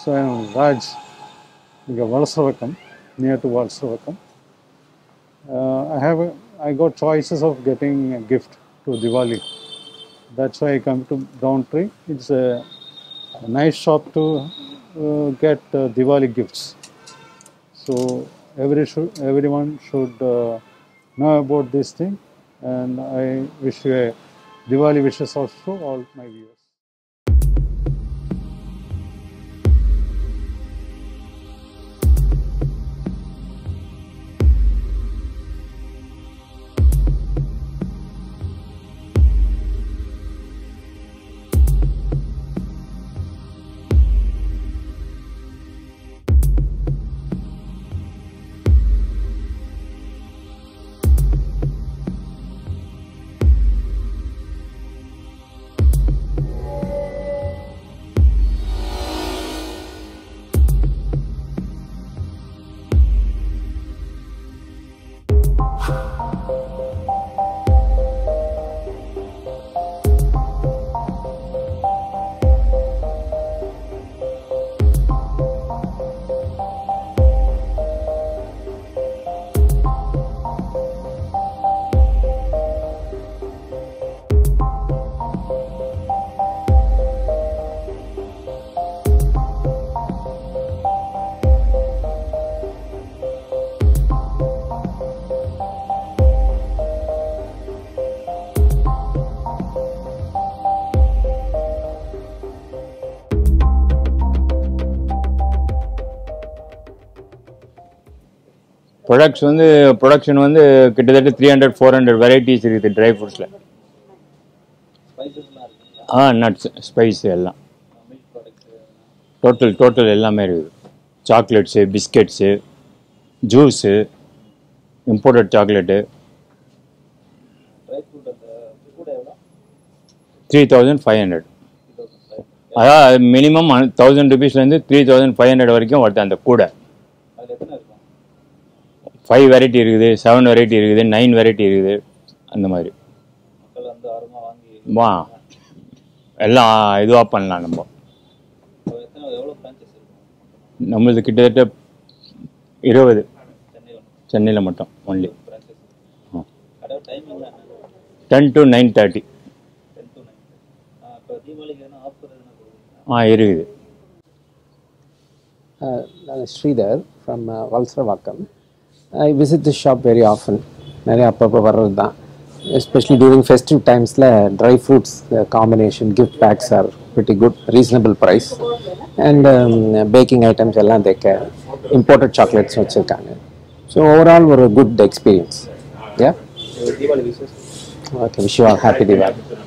So I am Raj, Valsravakam, near to Valsravakam. I got choices of getting a gift to Diwali. That's why I come to Downtree. It's a nice shop to get Diwali gifts. So everyone should know about this thing, and I wish you a Diwali wishes also to all my viewers. Production வந்து கிட்டத்தட்ட 300-400 varieties இருக்குது dry ஃப்ரூட்ஸில். Nuts spice எல்லாம் total எல்லாமே இருக்குது. Chocolates, biscuits, juice, imported chocolate. 3500. அதாவது minimum 1000 rupeesலேருந்து 3500 வரைக்கும் வருது அந்த கூடை. 5 வெரைட்டி இருக்குது, 7 வெரைட்டி இருக்குது, 9 வெரைட்டி இருக்குது. அந்த மாதிரி எல்லாம் இதுவாக பண்ணலாம். நம்மளது கிட்டத்தட்ட 20 சென்னையில் மட்டும் ஒன்லி. 10 to 9:30 இருக்குது. Sridhar from Valsravakam. I visit this shop very often. நிறைய அப்பப்போ வர்றது தான். Especially during festive timesல dry fruits combination gift packs are pretty good, reasonable price, and baking items எல்லாம் they care. Imported chocolates வச்சிருக்காங்க. So overall ஒரு good experience. Yeah. Okay, wish you all happy Diwali.